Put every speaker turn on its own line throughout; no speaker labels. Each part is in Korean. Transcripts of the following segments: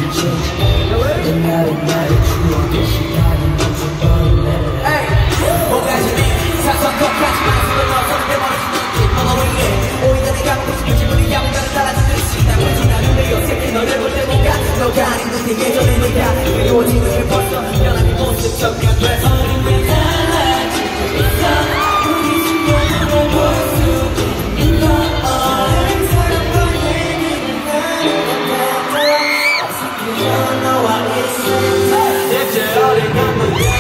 옛날의 나의 추억의 시간이 멈춰버리네. 뭐가지니 사소한 것까지만 쓰고 넣어서 내 머릿속에 너무 위해 오히려 내가 보고 싶은 기분이 야무가는 따라주듯이 난 거짓말을 내 요새 너를 볼 때 뭔가 너가 아닌 듯 예전에 내가 그리워지는 게 벌써 변한 네 모습 정리돼서 왜 달라지고 있어 우리 중요한 걸 볼 수 있는 걸 사랑과 얘기를 하는 것 같아 어색해져 너와 있을 때 대체 어디가 뭐야.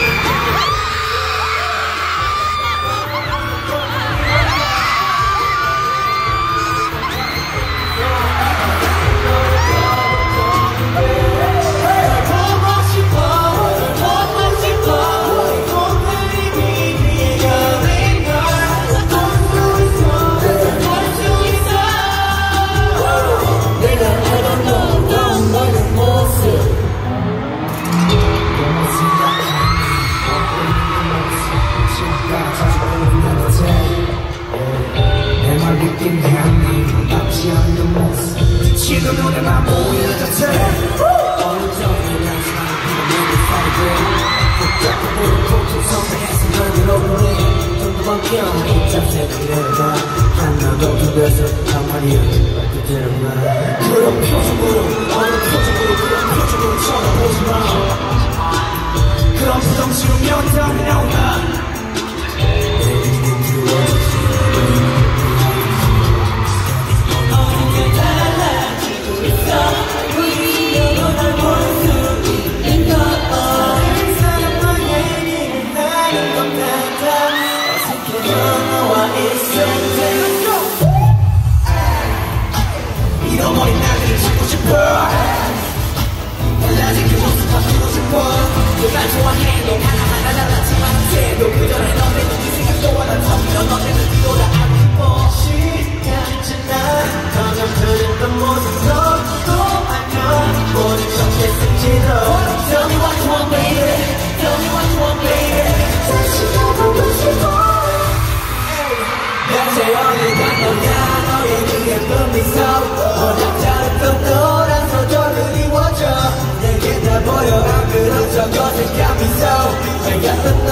지금 눈에만 보이는 자체 어느 정도 양심하는 비밀을 살게 복잡한 고통 선배에서 널 들어보니 좀 더 바뀌어 입장색 그래가 하나도 두 배서 한 말이야 그대로만 그런 표정으로 어느 표정으로 그런 표정으로 쳐다보지마 그런 표정 지우면 답이 나온다 잃어버린 날들을 찾고 싶어 달라진 그 모습 바꾸고 싶어 그날 좋아해 너 하나하나 달랐지만 이제도 그전에 너의 네 생각도 난 처음이라 너네는 뒤돌아가고 싶어 시간이 지나 점점 그랬던 모습도 또 알면 모든 적겠을지도 Tell me what you want baby Tell me what you want baby 다시 가보고 싶어 대체 어디 간 거야 너의 예쁜 미소 워낙 잘했던 너라서 더 그리워져 내게 다 보여 안 그런 적 어색한 미소